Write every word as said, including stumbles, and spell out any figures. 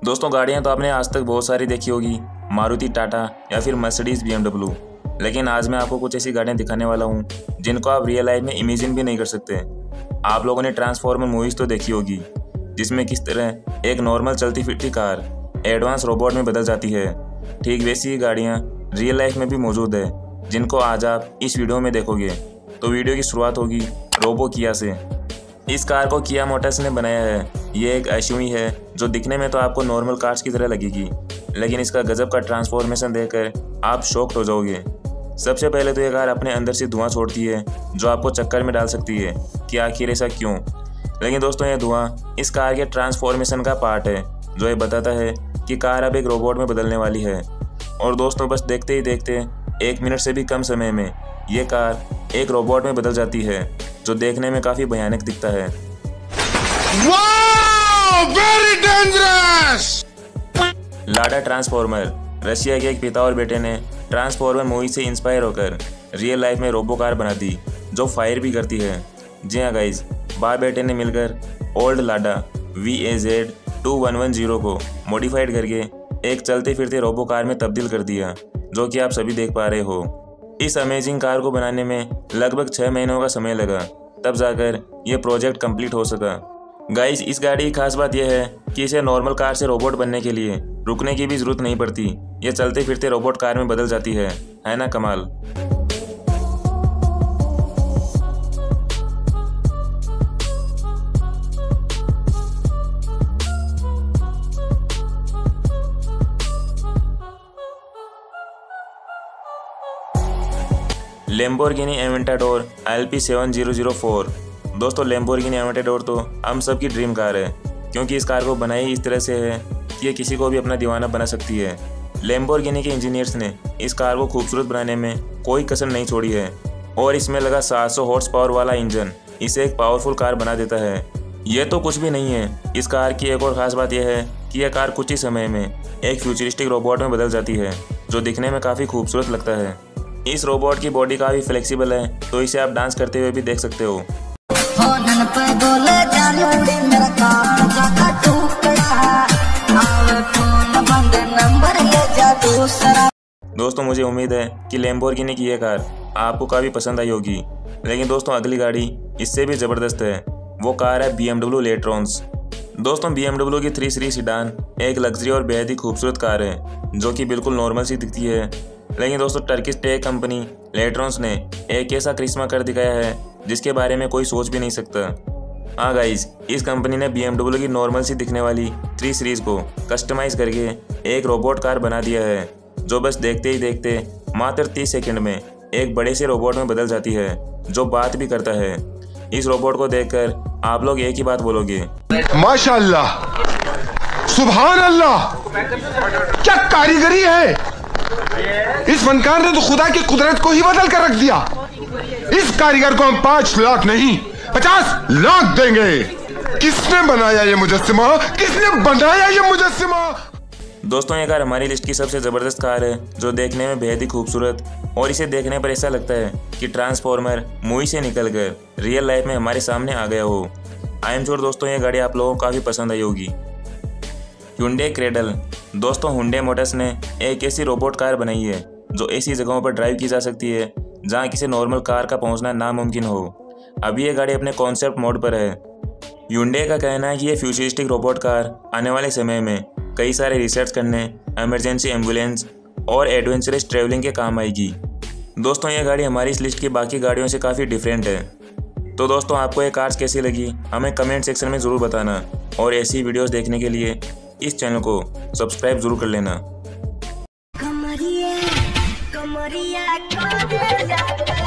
दोस्तों गाड़ियां तो आपने आज तक बहुत सारी देखी होगी, मारुति, टाटा या फिर मर्सिडीज, बी एम डब्ल्यू। लेकिन आज मैं आपको कुछ ऐसी गाड़ियां दिखाने वाला हूं जिनको आप रियल लाइफ में इमेजिन भी नहीं कर सकते। आप लोगों ने ट्रांसफॉर्मर मूवीज़ तो देखी होगी, जिसमें किस तरह एक नॉर्मल चलती फिरती कार एडवांस रोबोट में बदल जाती है। ठीक वैसी ही गाड़ियाँ रियल लाइफ में भी मौजूद है, जिनको आज आप इस वीडियो में देखोगे। तो वीडियो की शुरुआत होगी रोबो किया से। इस कार को किया मोटर्स ने बनाया है। ये एक एसयूवी है जो दिखने में तो आपको नॉर्मल कार्स की तरह लगेगी, लेकिन इसका गजब का ट्रांसफॉर्मेशन देखकर आप शॉक्ड हो जाओगे। सबसे पहले तो ये कार अपने अंदर से धुआं छोड़ती है, जो आपको चक्कर में डाल सकती है कि आखिर ऐसा क्यों। लेकिन दोस्तों ये धुआं इस कार के ट्रांसफॉर्मेशन का पार्ट है, जो ये बताता है कि कार अब एक रोबोट में बदलने वाली है। और दोस्तों बस देखते ही देखते एक मिनट से भी कम समय में ये कार एक रोबोट में बदल जाती है, जो देखने में काफ़ी भयानक दिखता है। Wow, very dangerous! Lada transformer. Russia के एक पिता और बेटे ने ट्रांसफॉर्मर मूवी से इंस्पायर होकर रियल लाइफ में रोबो कार बना दी, जो फायर भी करती है। जी हाँ गाइज, बाप बेटे ने मिलकर old Lada V A Z two one one zero को मॉडिफाइड करके एक चलते फिरते रोबो कार में तब्दील कर दिया, जो कि आप सभी देख पा रहे हो। इस अमेजिंग कार को बनाने में लगभग छः महीनों का समय लगा, तब जाकर यह प्रोजेक्ट कंप्लीट हो सका। गाइस, इस गाड़ी की खास बात यह है कि इसे नॉर्मल कार से रोबोट बनने के लिए रुकने की भी जरूरत नहीं पड़ती। यह चलते फिरते रोबोट कार में बदल जाती है है ना कमाल। Lamborghini Aventador L P seven zero zero four. दोस्तों लैम्बोर्गिनी एवेंटाडोर तो हम सबकी ड्रीम कार है, क्योंकि इस कार को बनाई इस तरह से है कि ये किसी को भी अपना दीवाना बना सकती है। लैम्बोर्गिनी के इंजीनियर्स ने इस कार को खूबसूरत बनाने में कोई कसर नहीं छोड़ी है, और इसमें लगा सात सौ हॉर्स पावर वाला इंजन इसे एक पावरफुल कार बना देता है। ये तो कुछ भी नहीं है, इस कार की एक और ख़ास बात यह है कि यह कार कुछ ही समय में एक फ्यूचरिस्टिक रोबोट में बदल जाती है, जो दिखने में काफ़ी खूबसूरत लगता है। इस रोबोट की बॉडी काफ़ी फ्लेक्सिबल है, तो इसे आप डांस करते हुए भी देख सकते हो। दोस्तों मुझे उम्मीद है कि लैम्बोर्गिनी की यह कार आपको काफ़ी पसंद आई होगी। लेकिन दोस्तों अगली गाड़ी इससे भी ज़बरदस्त है, वो कार है बी एम डब्ल्यू लेट्रॉन्स। दोस्तों बी एम डब्ल्यू की थ्री सीरीज सीडान एक लग्जरी और बेहद ही खूबसूरत कार है, जो कि बिल्कुल नॉर्मल सी दिखती है। लेकिन दोस्तों टर्किश टेक कंपनी लेट्रॉन्स ने एक ऐसा करिश्मा कर दिखाया है जिसके बारे में कोई सोच भी नहीं सकता। हाँ गाइज, इस कंपनी ने बी एम डब्ल्यू की नॉर्मल सी दिखने वाली थ्री सीरीज को कस्टमाइज करके एक रोबोट कार बना दिया है, जो बस देखते ही देखते मात्र तीस सेकंड में एक बड़े से रोबोट में बदल जाती है, जो बात भी करता है। इस रोबोट को देखकर आप लोग एक ही बात बोलोगे, माशाअल्लाह, सुभान अल्लाह, क्या कारीगरी है। इस फनकार ने तो खुदा की कुदरत को ही बदल कर रख दिया। इस कारीगर को हम पांच लाख नहीं पचास लाख देंगे। किसने बनाया ये मुजस्सिमा, किसने बनाया ये मुजस्सिमा। दोस्तों ये कार हमारी लिस्ट की सबसे ज़बरदस्त कार है, जो देखने में बेहद ही खूबसूरत, और इसे देखने पर ऐसा लगता है कि ट्रांसफॉर्मर मूवी से निकलकर रियल लाइफ में हमारे सामने आ गया हो। आई एम श्योर दोस्तों ये गाड़ी आप लोगों को काफ़ी पसंद आई होगी। Hyundai cradle. दोस्तों हुंडई मोटर्स ने एक ऐसी रोबोट कार बनाई है जो ऐसी जगहों पर ड्राइव की जा सकती है जहां किसी नॉर्मल कार का पहुंचना नामुमकिन हो। अभी ये गाड़ी अपने कॉन्सेप्ट मोड पर है। हुंडई का कहना है कि ये फ्यूचरिस्टिक रोबोट कार आने वाले समय में कई सारे रिसर्च करने, इमरजेंसी एम्बुलेंस और एडवेंचरस ट्रैवलिंग के काम आएगी। दोस्तों ये गाड़ी हमारी इस लिस्ट की बाकी गाड़ियों से काफ़ी डिफरेंट है। तो दोस्तों आपको ये कार्स कैसी लगी हमें कमेंट सेक्शन में ज़रूर बताना, और ऐसी वीडियोस देखने के लिए इस चैनल को सब्सक्राइब जरूर कर लेना। कमरिया, कमरिया, कमरिया।